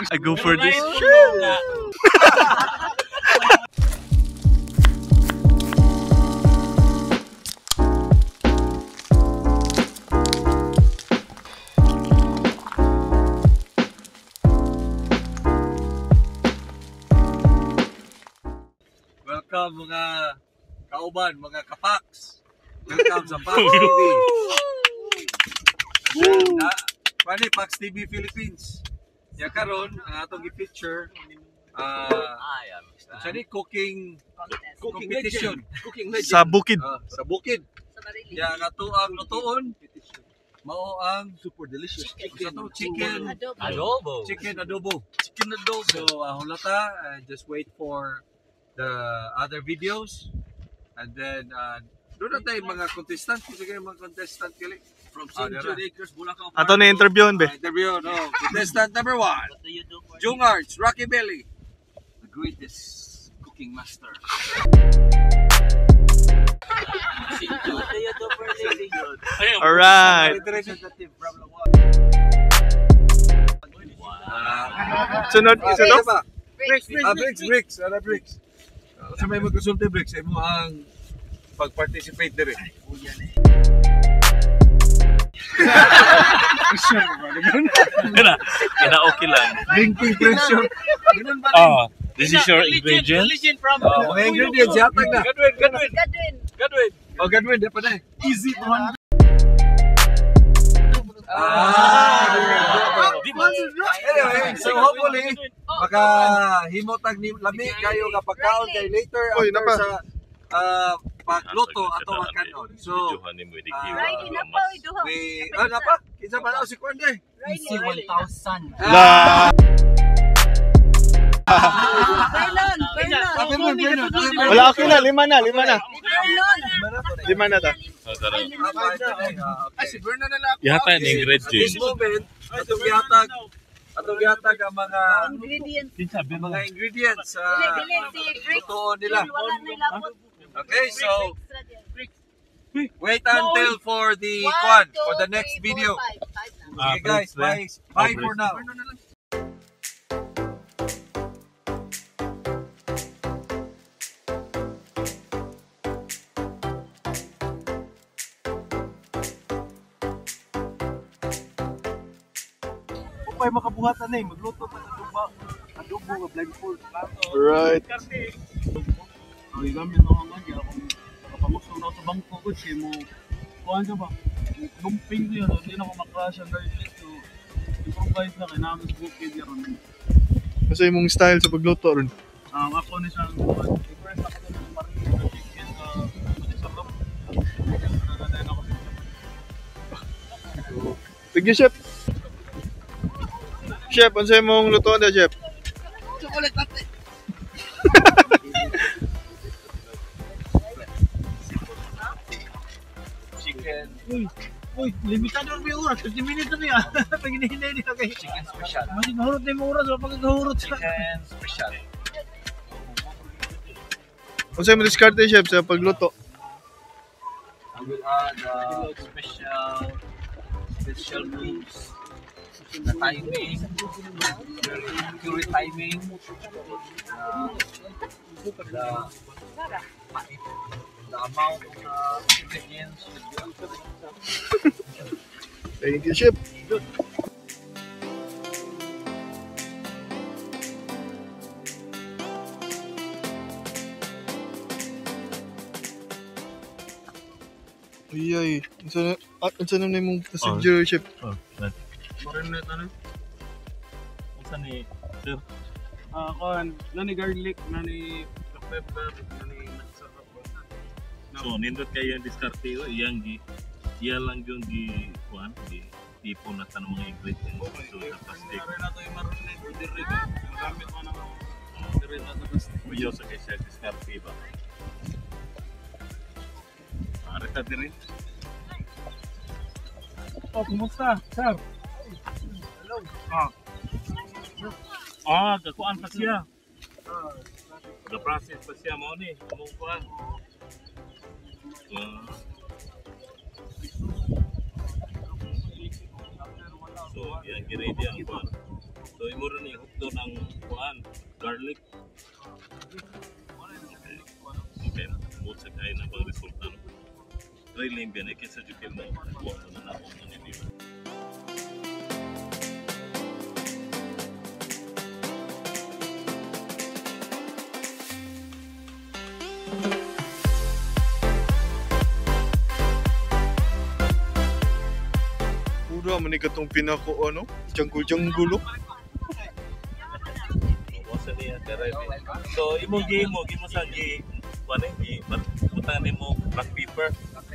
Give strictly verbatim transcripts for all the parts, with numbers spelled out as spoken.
I go for this. Welcome mga kauban, mga kapaks. Welcome sa Pax T V. Na, pani Pax T V Philippines. Ya karon ang atong gi-feature uh, sa ni cooking cooking competition, cooking legend Sa bukid. uh, sa bukid. Ya nga to ang lutoon mao ang super delicious chicken, chicken Adobo. Chicken adobo. Chicken adobo. So uh, hulata, uh, just wait for the other videos, and then uh, doon na tayo mga contestant. Kung sige mga contestant kili from Saint Jude Acres, Bulacan. Ato na interview be. Uh, interview, no. Contestant number one, Jung Arts, Rocky Belly, the greatest cooking master. Alright. Representative from Lawan. Sunod, Ah, isa to? ba? Bricks, bricks, bricks, bricks, ano bricks? Sa may magkasulti bricks, ay mo ang pag-participate dire. Pressure ba? Kina, kina okay lang. Drinking pressure. Ganun ba? Oh, this is your ingredient. Oh, mga ingredients, yatag na. Godwin, Godwin, Godwin. Godwin. Oh, Godwin, di pa na eh. Easy one. Ah! Anyway, so hopefully, makahimotag ni lami kayo nga pagkaon kay later Uy, after napa. sa uh, pagluto ato ang kanon. So, Friday na pa, uy, duha. we, ah, napa? Kinsa pa na si Kwan day? Easy one thousand. La. Perlon, Perlon. Sabi mo, Bernard, sabi mo. Wala, okay na, lima na, lima na. Perlon. Lima na ta. Ay, si Bernard na lang. Yata yung At ingredient. this moment, atong gihatag, atong gihatag ang mga Ingredients. ang mga ingredients sa Dili, dili, si Rick. lutoon nila. Wala na ilabot. Okay, so Rick. wait until for the Kwan, for the next video. Ah, Okay guys, bye, bye for now. Upay makabuhatan na eh, magluto pa sa adobo, adobo nga blindfold. Right. Ang gamit na nga nga, kung nakapangusto na sa bangko ko, siya mo, kuhaan ka ba? Lumping ko yun, hindi na ako makrasya ang garlic, so improvise na kay namin sa bukid yun. Kasi imong style sa pagluto ron. Um, ako ni siyang kuhaan, i-first ako na ng marina na chicken sa manisarap. Naganayin ako sa Sige, chef. Chef, ano sa'yo mong lutoan na, chef? chocolate latte. Chicken, Uy, uy, limitado na yung oras, fifty minutes na niya. Pag hinihinay niya kay chicken special. Mas mahurot na yung oras, wala pag nagahurot sa... Chicken special. Ano sa'yo mo diskarte, chef, sa pagluto? I will add uh, special special moves. The timing, accurate timing, uh, the, the amount of uh, ingredients should be accurate. Thank you, chef. Ay, ay. Ano sa'yo na, na yung procedure, chef? Oh, Marinate na rin. Saan ni sir? Ah, kuhan, nani garlic, nani pepper, nani masarap. So, nindot kayo yung diskarte o iyang gi iya lang yung gi kuan gi tipo na sa mga ingredients so sa plastic. Rin na ito yung marinate, direct. Magamit mo ng direct na sa plastic. Uyo sa kay siya diskarte ba? Ara ta diri. Oh, kumusta? Sir? Hello. Ah. Ah, kakuan pa siya. Ga-process pa siya mo ni. Among kuan. Ah. So, yan, ready ang kuan. So imo rin ihukto ng kuan, garlic. Okay, buot sa kain ang resulta. No? Try lang yan, eh, kaysa jukil mo, kuha mo na ako ng nilito. Pura man ni katong pinako ano, jungle-jungle. Wasa niya, karay. So, imong gi mo, gi mo sa gi, kuan eh, gi, butan nimo black pepper.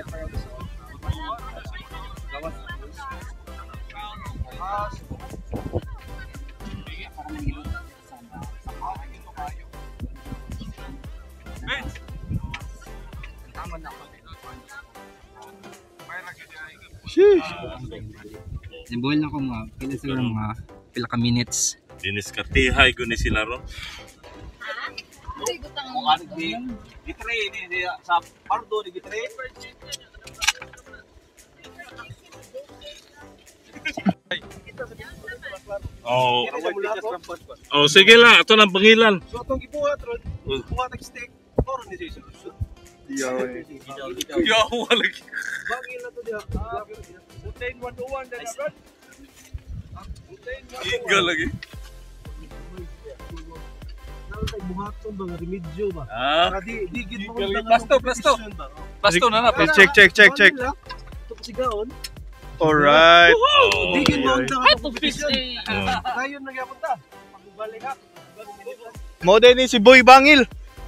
Sheesh. Nimboil na ko mga pila siguro mga pila ka minutes. Diniskatihay ko ni sila ron. Kung ano di gitrain ni sa pardo di gitrain. Oh. Oh, sige lang, ato nang pangilan. So atong gibuhat ron, buhat ang steak, toro ni sa isu. Yaw. eh. Yo, wala gi. Bagay na to diha. Butain one oh one na ron. Iga lagi. Nang tay buhaton ba nga remedyo ba? Ah, Para di di gid mo Plasto, plasto. Plasto na na. Eh, check, check, check, check. Ito sigaon. Alright. oh. Di gid mo Ay, ang Ay, competition. Oh. Dayon na gyapon ta. Pagbalik ha. Mo din ni si Boy Bangil.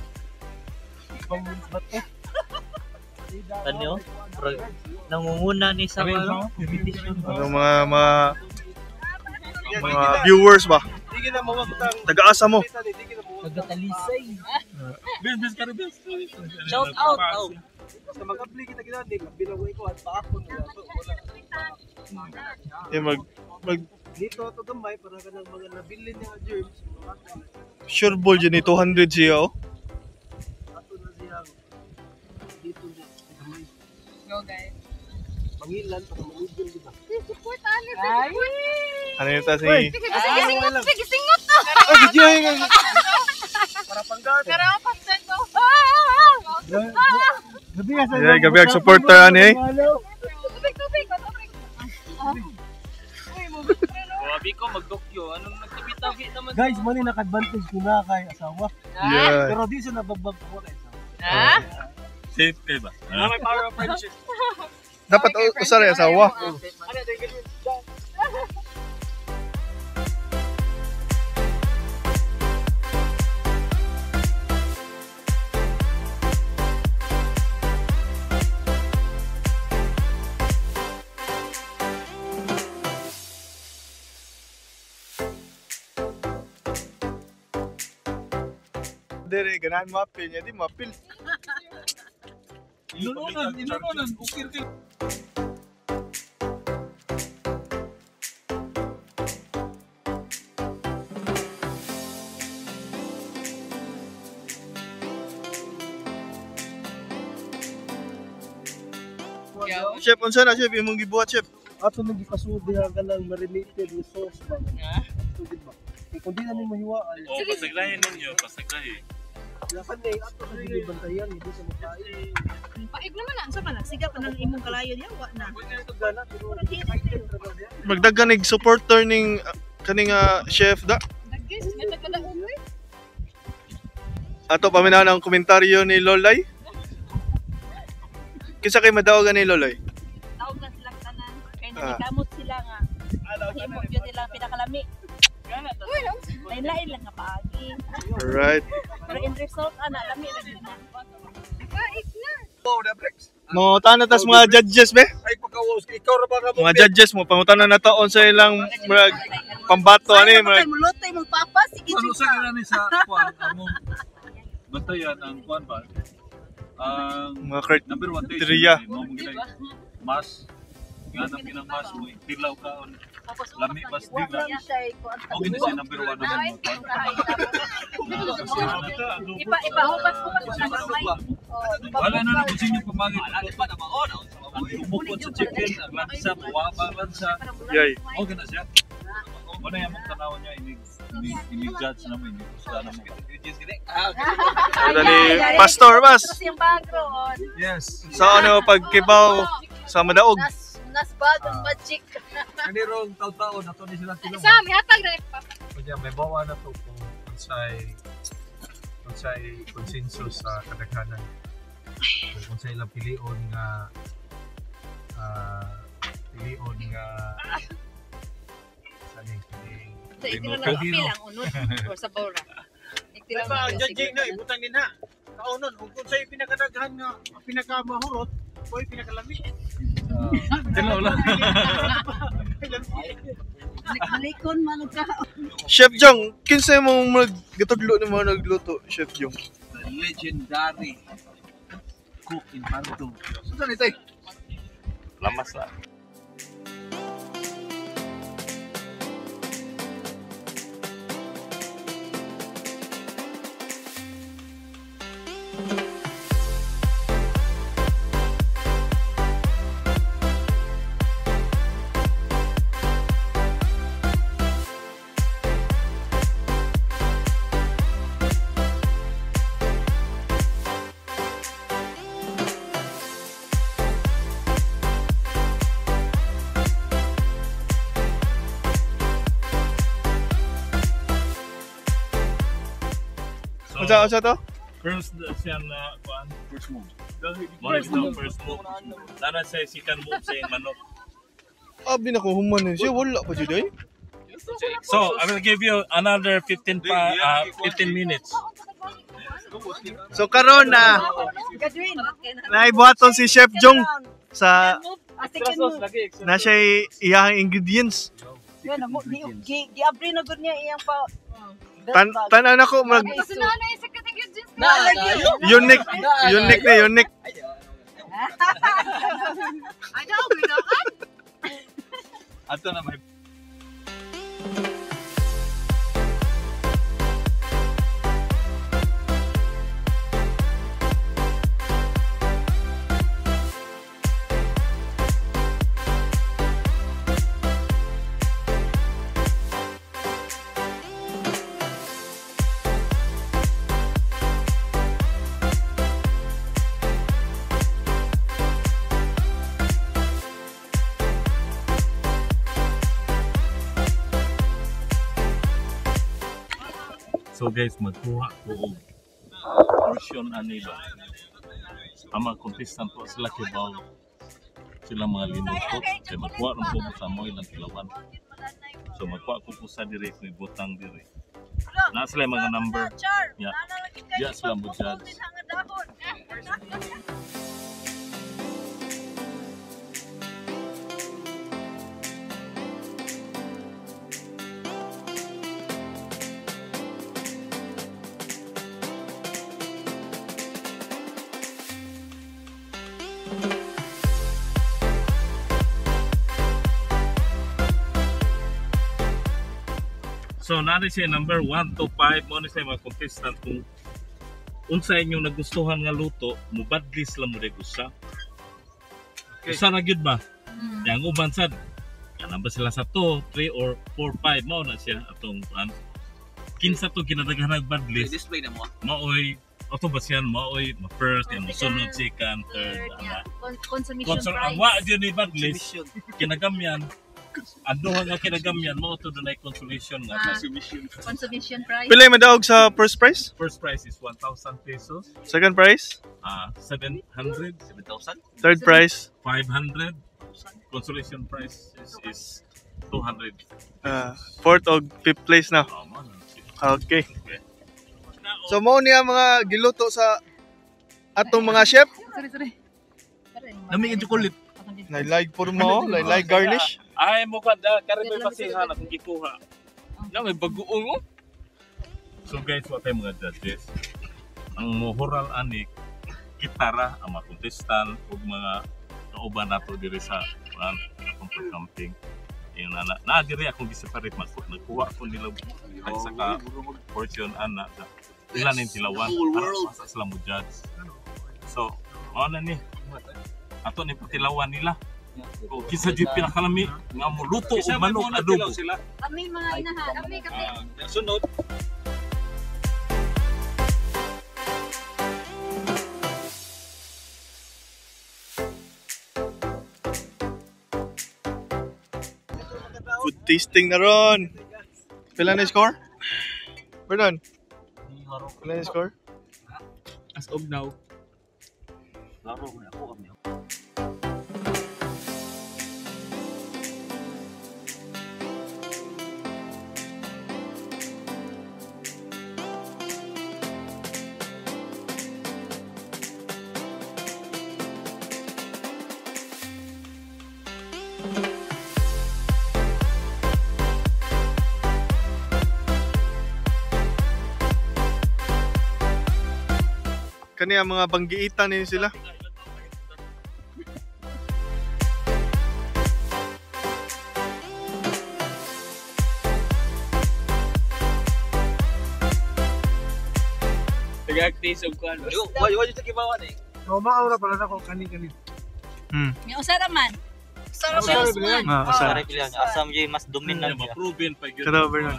Tanyo, nangunguna ni sa ano, competition. Ano mga mga mga viewers ba? Di gid na mawagtang. Taga-asa mo. Di gid na mawagtang. Nagkatalisay. Bis bis ka bis. Shout out. Oh. Sa mag-apply kita gid ni binaway ko at paakon nila. So wala. Eh, mag, mag Dito to gamay para kanang mga nabilin nga germs. sure ball dyan ni two hundred siya oh. Ato na siya. Dito siya. Gamay. Go guys. Pangilan para manugol kita. Support ali. Ay. Ano yun ta si... Sige, sige, singot. Sige, singot to. Oh, video nga. Para panggat. Pero ako pasend ko. Ah! Gabi nga sa. Yeah, gabi ang supporter ani eh. Tubig, tubig, tubig. Uy, mo Wabi ko mag-dokyo. Anong nagtabi-tabi naman? Guys, mali naka-advantage ko na kay asawa. Yeah. Pero di siya nababag ko kay asawa. Ha? Safe kay ba? Ah. May power of friendship. Dapat u- usara yung asawa. Ano din ganyan? Dire, ganahan mo apil niya, di mo apil. Inununan, inununan. Ukir ka. Chef, unsa na chef imong gibuhat chef? Ato nang gipasudi ang kanang marinated ni sauce ba. Ito din ba? Eh, kung di na ni mahiwaan. Oh, pasaglayan ninyo, pasaglayan. Lakan ni ato sa ginibantayan hindi sa makain. Paig naman na. Sa pala, siga pa ng imong kalayo diya. Wa na. Ito gana pero excited ra ba diya? Magdaghan nig supporter ning uh, kaning uh, chef da. Dagis, may tagkadaon mo. Ato paminaw ang komentaryo ni Lolay. Kinsa kay madaogan ni Lolay? Tawag na silang tanan. Kaya Ah. nanigamot sila nga. Mahimot yun nila pinakalami. Lain-lain lang nga paagi. Alright. Pero in result, ana, lami lang yun na. Paig na. Oh, the breaks. Mo tanan tas mga judges be. Ay pagkawas ikaw ra ba ka mo? Mga judges mo pangutanan na taon sa ilang murag pambato ani murag Mulotay mong papa, sige Ano sa sige. gina ni sa kwan among bantayan ang kwan ba? Ang mga crit number one taste. Triya. Mo mo ginay mas nga nang pinang mas mo tilaw ka on lami mas dila. O gini si number one naman mo kwan. Ipa ipa upas upas mo na gamay. Wala na na kung sino pamangit. Ang tumukod sa chicken, ang lansa, buwaba, lansa. yay. O gina siya. Wala yung mga tanaw niya, ini-judge naman, hindi gusto naman. Ito ni Pastor Bas. Tapos yung background. Yes. Sa ano pagkibaw sa madaog. Nas, nas bagong magic. Kanirong taon-taon, nato ni sila tulong. Sa may hatag na Kanya may bawa na to kung unsay unsay consensus sa kadaghanan. Kung unsay ilang pilion nga ah, pilion nga sani piling Sa itilo lang pilang unod or sa bora. Itilo Diba, lang. judging na, ibutang din na. Kaunon, kung kung sa'yo pinakadaghan nga, pinakamahurot, o pinakalamig. Tinaw lang. Nagbalikon man ka. Chef Jong, kinsa mo maggatudlo ni mo nagluto, Chef Jong? the legendary cook in Panto. Saan ito? Lamas na. Unsa unsa to? First siya na kuan. First move. Mo na first move. Nana sa second move sa yung manok. Abi na ko human ni siya wala pa jud ay. So, I will give you another fifteen pa uh, fifteen minutes. So karon na Gadwin. naibuhaton si Chef Jong sa Asikin mo. na siya iyang ingredients. Yan mo di gi giabri na gud niya iyang pa. Tan tanan ako mag Kasi na na yung secret ingredients na. unique unique na unique. Ay, daw, binakan. Ato na may So guys, magkuha ko og portion ani ba. Ang mga contestant po sila kibaw. Sila mga linutot. Kaya magkuha rin po ko sa mo ilang kilawan. So magkuha ko po sa dire kung ibutang dire. Na sila yung mga number. Yeah. Yeah, sila mo judge. So, nari siya number one to five mo na siya mga contestant kung unsa inyong nagustuhan nga luto, mubadlis lang mo rin gusto. Okay. Usa na gyud ba? Mm. Yang uban sad. Yan ba sila sa two, three or four, five mo na siya atong an. Kinsa to kinadaghan badlis. Display na mo. Maoy auto ba siya maoy ma first yung sunod second third ana. Consumption Kung price. ang wa gyud ni badlis kinagamyan. Ando nga kinagamyan mo to dunay consolation nga Ah. consumption. Consumption price. Pila may daog sa first prize? First price is one thousand pesos. Second prize? Ah, seven hundred, seven thousand, Third prize? five hundred. Consolation price is, is two hundred. Uh, fourth o fifth place na. Oh, man. Okay. So mao niya mga giluto sa atong mga chef. Sorry, sorry. Nami yung chocolate. Laylay puro mo, laylay garnish. Ay, mo ka da, kare may pasihan akong gikuha. Na may bagoong oh. So guys, what ay mga judges. Ang mohural ani gitara ang mga contestant ug mga kauban nato diri sa an akong camping. Yung na na diri akong giseparate mas nagkuha ako nila ay saka portion ana sa ilan ning tilawan para sa sila mo judge. So, mao na ni ato ni patilawan nila O kinsa di pinakalami nga mo luto o manok adobo. Kami mga inaha. Kami kami. Ah, sunod. Food tasting na ron. Pila na yung score? Pardon? Pila na yung score? As of now. Laro na ako kami. Kani ang mga banggiitan ni sila. Nag-taste of kwan. Why why sa kibawan eh? So maaura pala na ko kani-kani. Hmm. May usara man. Usara Usara man. ba yan? Ah, usara. Asam jay mas dominant Na ma-proven pa gyud. Kada Vernon.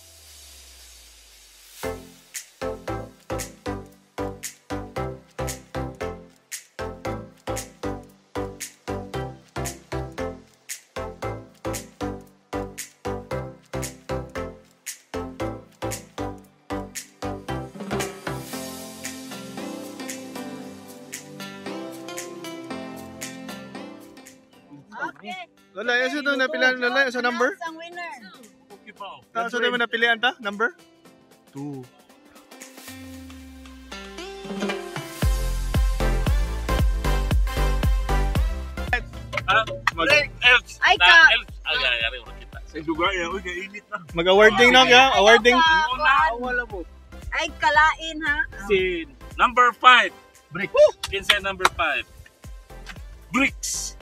Okay. Lola, yung sa doon napilihan Lola, yung sa number? Ang winner. Okay pa. oh. Ah, sa doon mo napilihan ta? Number? Two. Ah, mag elf. Ay, Na ka- elf. Ay, ay, ay, ay, kita. Sa lugar ya, uy kainit na. Mag-awarding na kaya? Awarding? Wala mo. Ay, kalain ha. Si number five. Bricks. Kinsa number five? Bricks.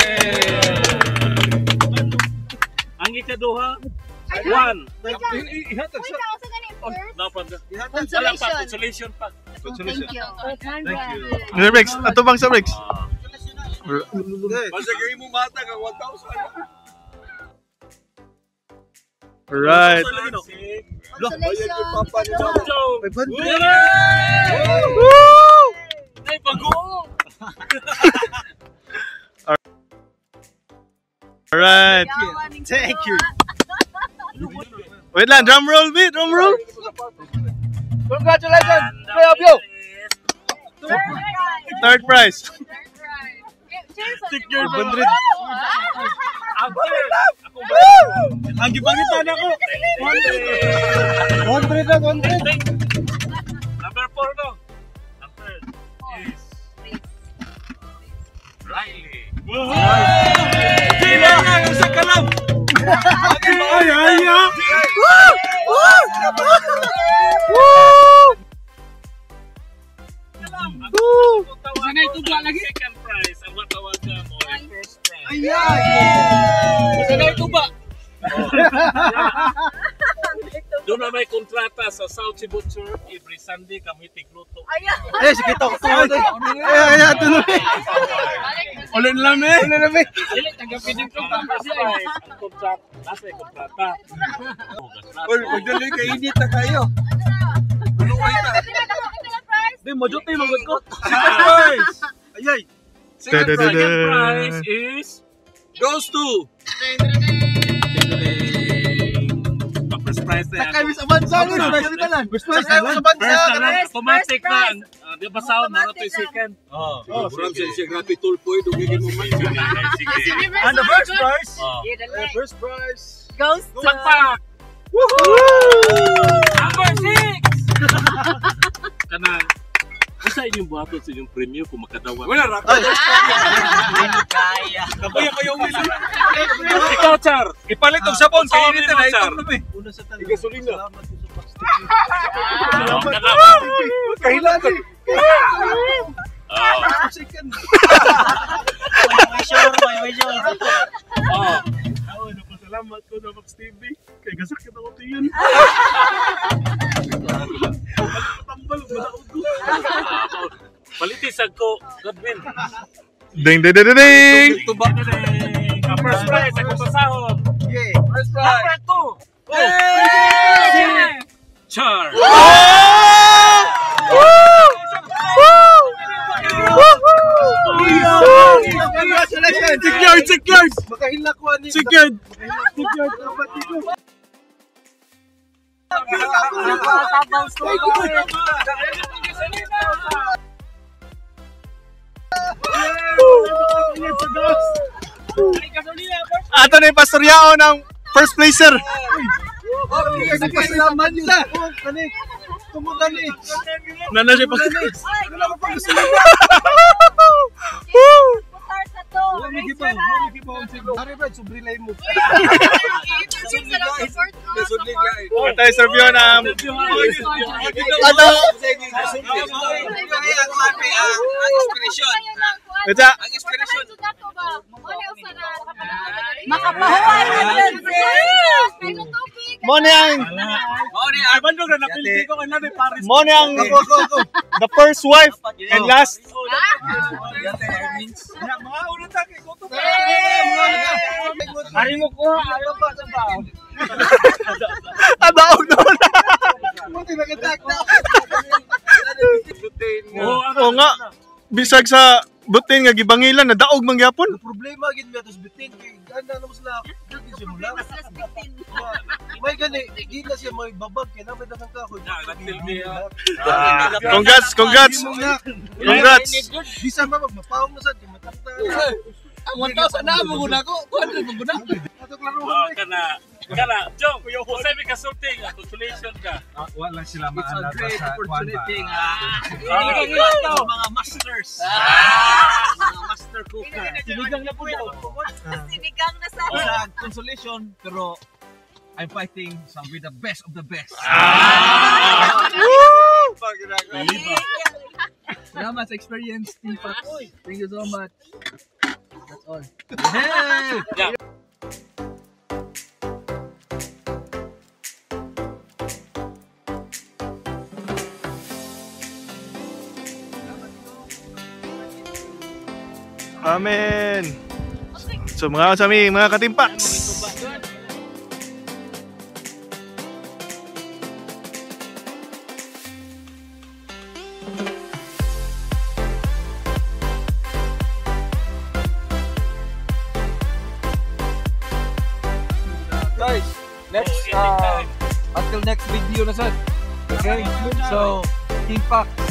Ang ikaduha, one. Ihatag sa Dapat Consolation. wala pa, consolation pa. consolation. Thank you. Mister Briggs, ato bang sa Briggs? Ah, Basta gawin mo mata kang one thousand. Alright. Consolation. Papa ni Joe. Joe. Woo! Ay, bago. Alright. Thank you. Wait lang, drum roll, beat, drum roll. Congratulations. Kuya Bio. Third prize. Secured one hundred. Ako. Ang gipangitan ako. one one hundred na, one hundred. Number four no. Number is Riley. Sino ang sa kalam? Ay, ay, ay. Sanay tuga lagi. Second prize ang matawagan mo ay first prize. Sanay tuba. Doon na may kontrata sa South Cebu Church every Sunday kami tigluto. Eh, sige to. Ay, ay, ay, tuloy. Ulit lang eh. Ulit lang eh. Dili taga piding kontrata siya. Ang kontrata, nasa yung kontrata. Oy, magdali kay init na kayo. Ano kayo na? Di mo jote magod ko. Second prize. Ayay. Second Da, da, da, prize. da. Second prize is Goes to first prize na yan. Miss Abanza ni First prize. First prize. First na lang, automatic na. Ah, di ba sound, naroon to yung second? Oo. Oh, from siya siya grabe tulpoy dugigin mo man. Sige. And the first prize. Oh. The first prize. Goes to Pakpak! Number six! Kanang, isa inyong buhaton sa inyong premyo kung makadawa. Wala ra. Kaya. Kabayo kayo wala. Ikaw, Char! Ipalit og sabon sa Oh, init Mimo, na Char. ito na. Una sa tanong. Gasolina. Salamat ka naman. Kahilagan. Oh. Second. May sure, may may sure. Oh. Ako, napasalamat ko na Max T V. Kaya gasakit ako tiyan. Tambal, malaog ko. Palitisag ko, Godwin. Ding ding ding ding ding. Tubak na Ang first prize, ako sa sahod. First prize. Number two. Oh. Char. Congratulations! Secured! Secured! Makahilakwan ni. Secured! Ato na yung pastoryao ng first placer. Nagpasalamat nila. Kani. Tumutan ni. Nana siya pa. Putar sa to. Ari ba subrilay mo? Ito yung servyo ng... Ato! Ito! Makapahuan natin. Mo na yung... Mo na yung... The first wife and last... Hari mo ko. Adaog doon! Oo nga. Bisag sa butin nga gibangilan, nadaog man gyapon. Problema gid mi atos bitin kay ganda na mo sila. Gid siya mo lang. May gani, gila siya may babag kay naman dagang kahoy. Congrats, congrats. Congrats. Bisa ba magmapawong na sad kay matakta. Ang one thousand na mo guna ko. two hundred mo guna. Ato klaro. Oh, kana. Kana, Jong, kung sabi ka sulting, consolation ka. Wala sila It's a maanad great sa opportunity kwan nga. Ah. Ibigay ito mga masters. Mga master cooker. Sinigang na po daw. Sinigang na sa Sa consolation pero I'm fighting some with the best of the best. Salamat sa experience, Team Fox. Thank you so much. That's all. Yeah. Amen. So mga kasami, mga katimpaks. Guys, next uh, until next video na sad. Okay? So, Team Fox